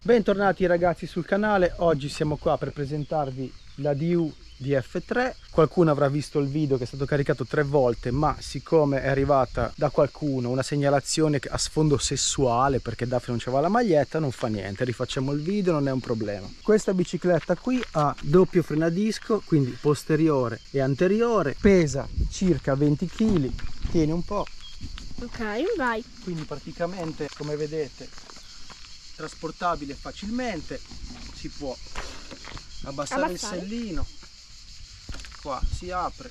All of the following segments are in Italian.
Bentornati ragazzi sul canale, oggi siamo qua per presentarvi la DU DF3. Qualcuno avrà visto il video che è stato caricato 3 volte, ma siccome è arrivata da qualcuno una segnalazione a sfondo sessuale perché Daphne non c'aveva la maglietta, non fa niente, rifacciamo il video, non è un problema. Questa bicicletta qui ha doppio frenadisco, quindi posteriore e anteriore, pesa circa 20 kg, tieni un po'. Ok, vai. Quindi praticamente, come vedete, trasportabile facilmente, si può abbassare il sellino, qua si apre.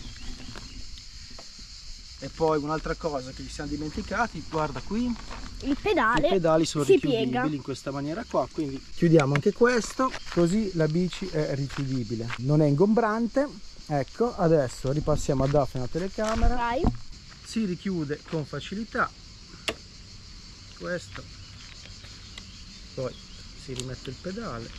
E poi un'altra cosa che ci siamo dimenticati, guarda qui, i pedali sono si richiudibili piega in questa maniera qua, quindi chiudiamo anche questo, così la bici è richiudibile, non è ingombrante. Ecco, adesso ripassiamo a Daphne la telecamera. Vai. Si richiude con facilità questo, poi si rimette il pedale,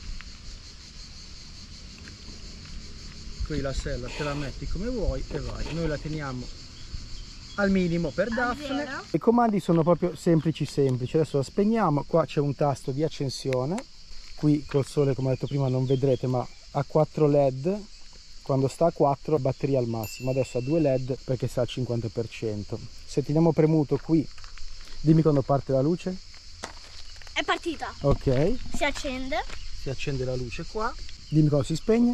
qui la sella te la metti come vuoi e vai. Noi la teniamo al minimo per Daphne. I comandi sono proprio semplici, adesso la spegniamo. Qua c'è un tasto di accensione, qui col sole come ho detto prima non vedrete, ma ha 4 led. Quando sta a 4 batteria al massimo, adesso ha 2 led perché sta al 50%. Se teniamo premuto qui, dimmi quando parte la luce. È partita. Ok. Si accende La luce qua. Dimmi quando si spegne.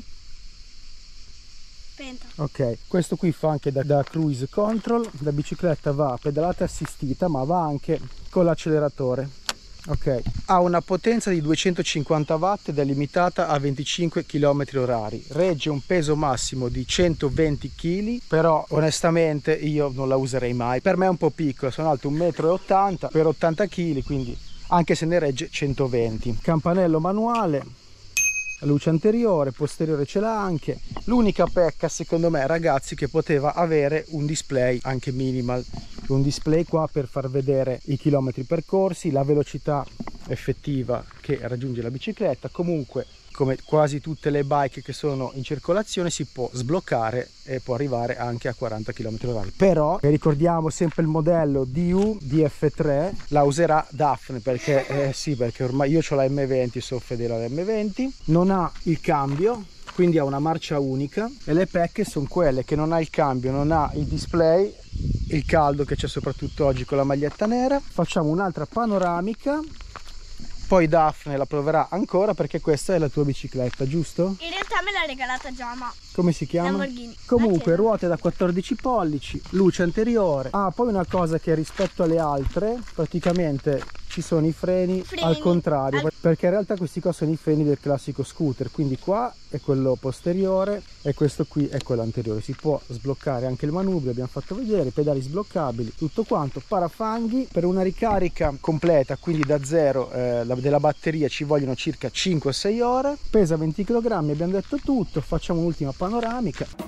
Spenta. Ok, questo qui fa anche da cruise control. La bicicletta va a pedalata assistita, ma va anche con l'acceleratore. Ok, ha una potenza di 250 watt ed è limitata a 25 km/h. Regge un peso massimo di 120 kg, però onestamente io non la userei mai. Per me è un po' piccola, sono alto 1,80 m per 80 kg, quindi anche se ne regge 120. Campanello manuale, luce anteriore, posteriore ce l'ha anche. L'unica pecca secondo me ragazzi che poteva avere un display anche minimal, un display qua per far vedere i chilometri percorsi, la velocità effettiva che raggiunge la bicicletta. Comunque, come quasi tutte le bike che sono in circolazione, si può sbloccare e può arrivare anche a 40 km/h. Però ricordiamo sempre il modello DU DF3 la userà Daphne perché sì, perché ormai io ho la M20, sono fedele alla M20. Non ha il cambio, quindi ha una marcia unica, e le pecche sono quelle che non ha il cambio, non ha il display, il caldo che c'è soprattutto oggi con la maglietta nera. Facciamo un'altra panoramica, poi Daphne la proverà ancora perché questa è la tua bicicletta, giusto? In realtà me l'ha regalata già, ma come si chiama? Lamborghini. Comunque ruote da 14 pollici, luce anteriore. Ah, poi una cosa che rispetto alle altre praticamente ci sono i freni al contrario, perché in realtà questi qua sono i freni del classico scooter, quindi qua è quello posteriore e questo qui è quello anteriore. Si può sbloccare anche il manubrio, abbiamo fatto vedere, pedali sbloccabili, tutto quanto. Parafanghi per una ricarica completa, quindi da zero della batteria ci vogliono circa 5-6 ore. Pesa 20 kg, abbiamo detto tutto. Facciamo un'ultima panoramica.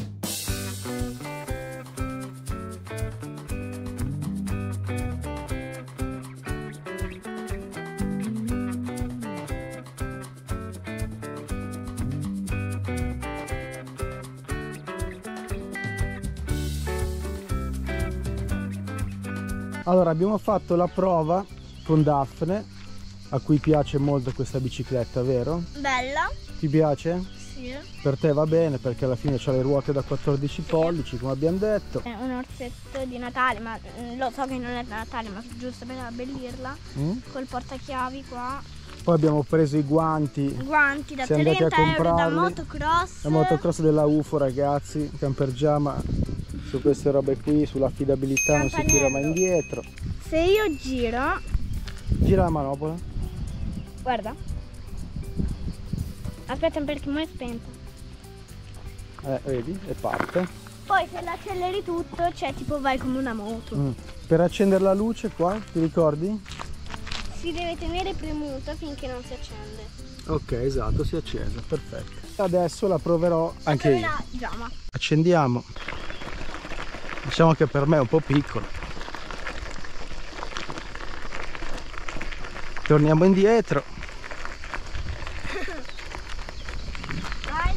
Allora, abbiamo fatto la prova con Daphne, a cui piace molto questa bicicletta, vero? bella. Ti piace? Sì. Per te va bene perché alla fine c'ha le ruote da 14 pollici, come abbiamo detto. È un orsetto di Natale, ma lo so che non è da Natale, ma giusto per abbellirla. Col portachiavi qua. Poi abbiamo preso i guanti Da siamo 30 andati a euro da comprarli. motocross. La motocross della UFO, ragazzi, camper jam. Su queste robe qui, sull'affidabilità non si tira mai indietro. Se io giro, gira la manopola. guarda, aspetta perché mo è spenta. Vedi? E parte. Poi se l'acceleri tutto, cioè tipo vai come una moto. Per accendere la luce qua, ti ricordi? Si deve tenere premuta finché non si accende. Ok, esatto, si è accesa, perfetto. Adesso la proverò anche io. Giama. Accendiamo. Diciamo che per me è un po' piccolo. Torniamo indietro. Vai.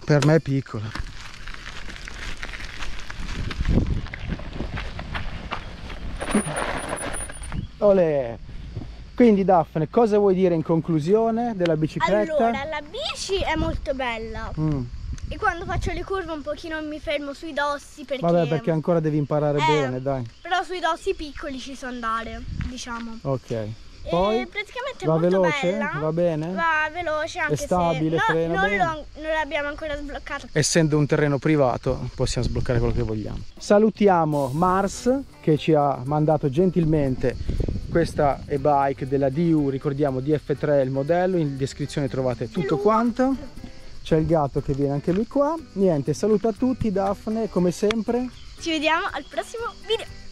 Per me è piccola. Olè. Quindi Daphne, cosa vuoi dire in conclusione della bicicletta? Allora, la bici è molto bella. E quando faccio le curve un pochino mi fermo sui dossi perché... Vabbè, perché ancora devi imparare bene, dai. Però sui dossi piccoli ci so andare, diciamo. Ok. Poi praticamente è va molto veloce? bella. Va bene? Va veloce, anche è stabile, se frena bene. non l'abbiamo ancora sbloccato. Essendo un terreno privato possiamo sbloccare quello che vogliamo. Salutiamo Mars che ci ha mandato gentilmente questa e-bike della DU, ricordiamo DF3 il modello, in descrizione trovate tutto quanto. C'è il gatto che viene anche lui qua. Niente, saluto a tutti Daphne, come sempre. Ci vediamo al prossimo video.